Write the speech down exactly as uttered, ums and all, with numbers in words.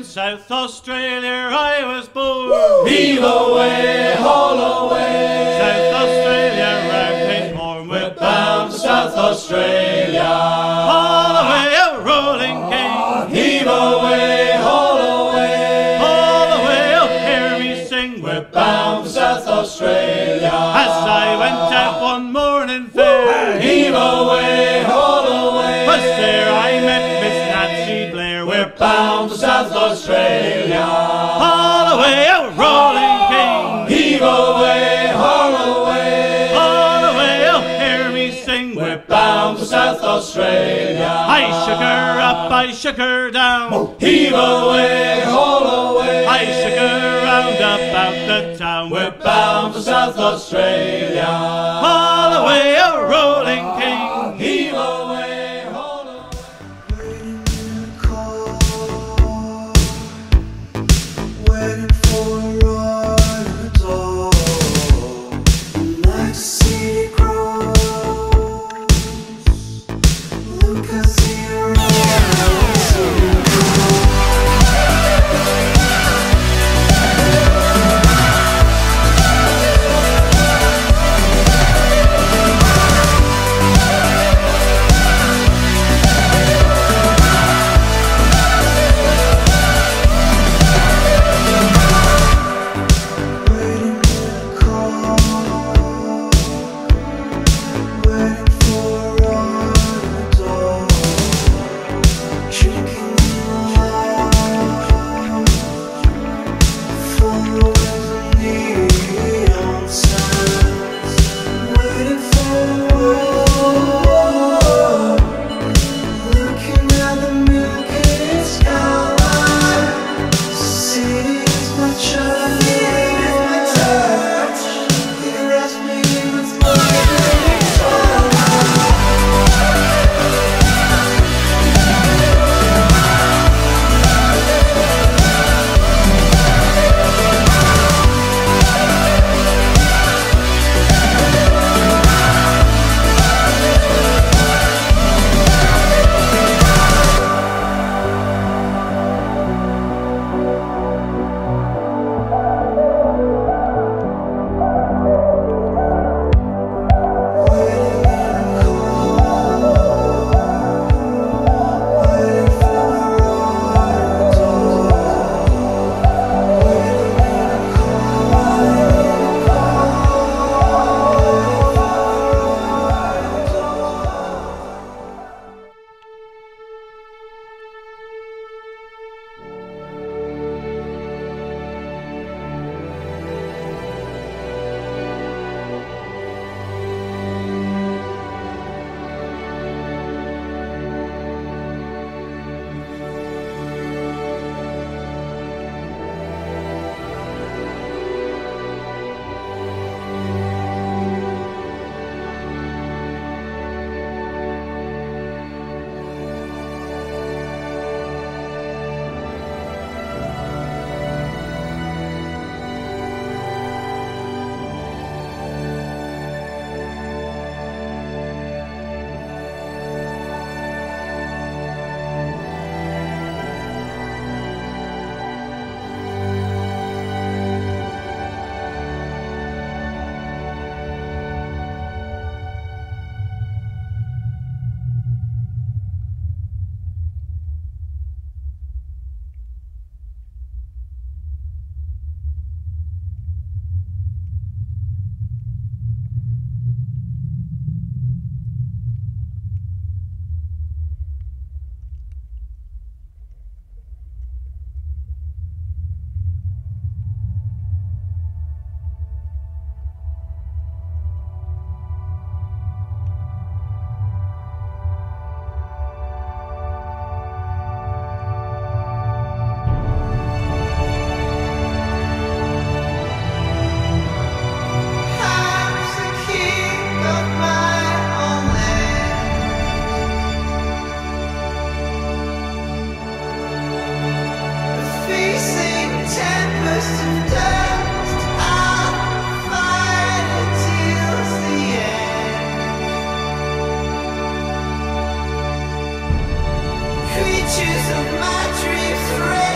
South Australia I was born. Heave away, haul away. South Australia round Cape Horn, We're bound for South Australia. Haul away, a rolling king. Heave away, haul away. Haul away, oh, hear me sing. We're bound for South Australia. As I went out one morning fair, Heave away, haul away. was there I met Miss Nancy Blair. We're bound for South Australia. Haul away, a rolling king. Heave away, haul away. Haul away, oh, hear me sing. We're bound for South Australia. I shook her up, I shook her down. Heave away, haul away. I shook her round about the town. We're bound for South Australia. Haul away, a rolling king. Heave away, haul away. Waiting in a car, waiting for a ride in the dark. Like to see it grow. Look, I see your eyes. Waiting in a car, waiting for a ride in the dark. Drinking in the light, following the neon signs. Waiting for a ride, looking at the milky skyline. City is my church. He arrests me with my Creatures of my dreams.